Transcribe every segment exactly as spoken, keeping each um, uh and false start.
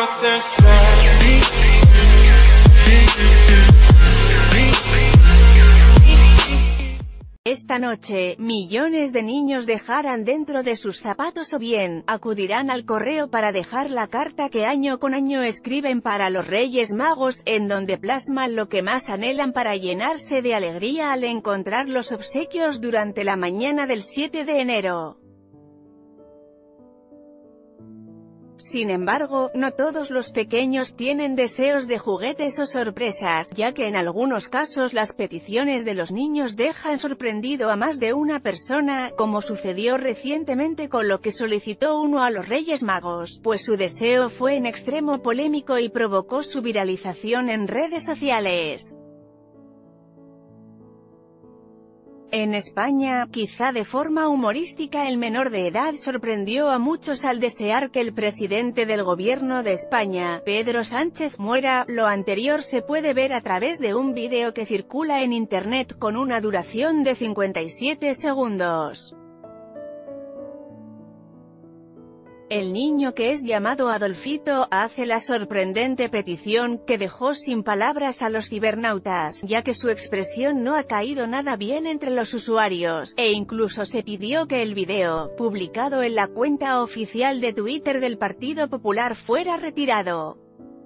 Esta noche, millones de niños dejarán dentro de sus zapatos o bien, acudirán al correo para dejar la carta que año con año escriben para los Reyes Magos, en donde plasman lo que más anhelan para llenarse de alegría al encontrar los obsequios durante la mañana del siete de enero. Sin embargo, no todos los pequeños tienen deseos de juguetes o sorpresas, ya que en algunos casos las peticiones de los niños dejan sorprendido a más de una persona, como sucedió recientemente con lo que solicitó uno a los Reyes Magos, pues su deseo fue en extremo polémico y provocó su viralización en redes sociales. En España, quizá de forma humorística, el menor de edad sorprendió a muchos al desear que el presidente del gobierno de España, Pedro Sánchez, muera. Lo anterior se puede ver a través de un vídeo que circula en internet con una duración de cincuenta y siete segundos. El niño, que es llamado Adolfito, hace la sorprendente petición, que dejó sin palabras a los cibernautas, ya que su expresión no ha caído nada bien entre los usuarios, e incluso se pidió que el video, publicado en la cuenta oficial de Twitter del Partido Popular, fuera retirado.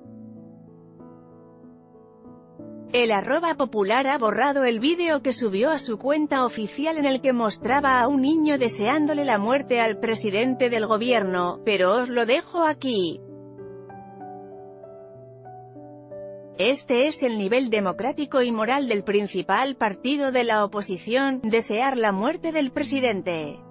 El arroba popular ha borrado el vídeo que subió a su cuenta oficial en el que mostraba a un niño deseándole la muerte al presidente del gobierno, pero os lo dejo aquí. Este es el nivel democrático y moral del principal partido de la oposición: desear la muerte del presidente.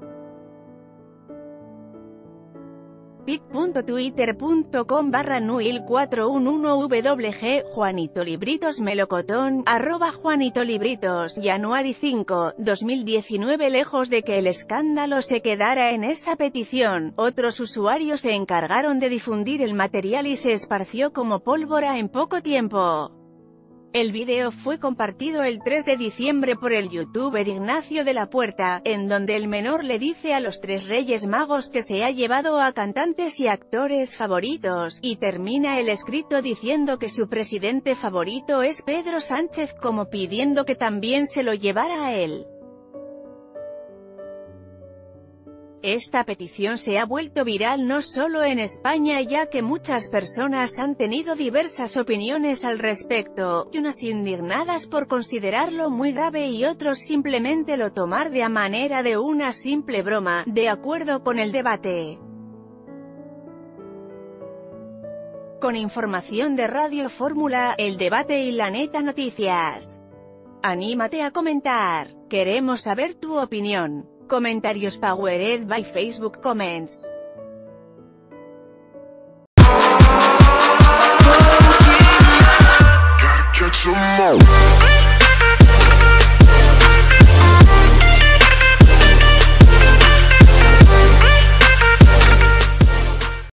bit.twitter.com barra nuil cuatro uno uno w g Juanito Libritos Melocotón, arroba Juanito Libritos, January cinco, dos mil diecinueve. Lejos de que el escándalo se quedara en esa petición, otros usuarios se encargaron de difundir el material y se esparció como pólvora en poco tiempo. El video fue compartido el tres de diciembre por el youtuber Ignacio de la Puerta, en donde el menor le dice a los tres Reyes Magos que se ha llevado a cantantes y actores favoritos, y termina el escrito diciendo que su presidente favorito es Pedro Sánchez, como pidiendo que también se lo llevara a él. Esta petición se ha vuelto viral no solo en España, ya que muchas personas han tenido diversas opiniones al respecto, y unas indignadas por considerarlo muy grave y otros simplemente lo tomar de a manera de una simple broma. De acuerdo con el debate. Con información de Radio Fórmula, El Debate y La Neta Noticias. Anímate a comentar. Queremos saber tu opinión. Comentarios powered by Facebook Comments.